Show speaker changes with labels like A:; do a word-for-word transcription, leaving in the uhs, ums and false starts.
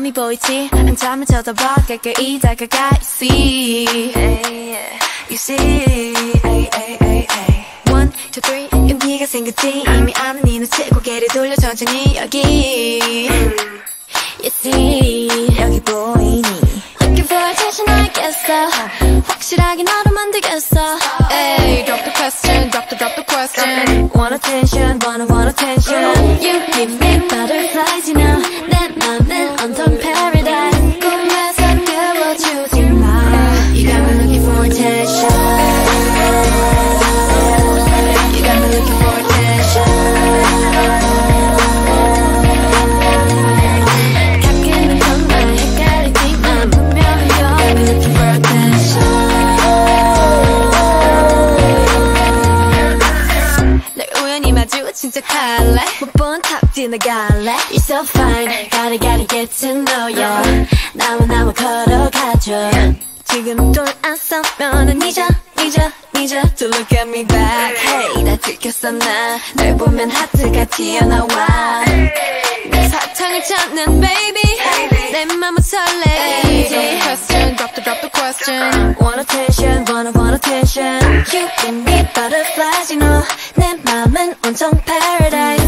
A: 마음이 보이지 한참을 쳐다봐 가까이 다가가 You see You see One, two, three 용기가 생겼지 이미 아는 네 눈치 고개를 돌려 천천히 여기 You see 여기 보이니 Looking for attention 알겠어 확실하게 너로 만들겠어
B: Hey, drop the question, drop the, drop the question.
A: Want attention, wanna want attention You give me butterflies, you know 내 맘은 온통 paradise 꿈에서 깨워주지 마 You got me looking for attention You got me looking for attention 가끔은 정말 헷갈리지만 분명히 You got me looking for attention 마주친 척할래 못 본 탑 지나갈래 You're so fine Gotta gotta get to know ya 나와 나와 걸어가줘 지금 돌아서면은 잊어 잊어 잊어 To look at me back Hey 나 들켰어 나 널 보면 하트가 튀어나와 내 사탕을 찾는 baby 내 맘은 설레이지
B: Question, drop the, drop the question.
A: Want attention, wanna want attention You give me butterflies, you know 내 맘은 온통 paradise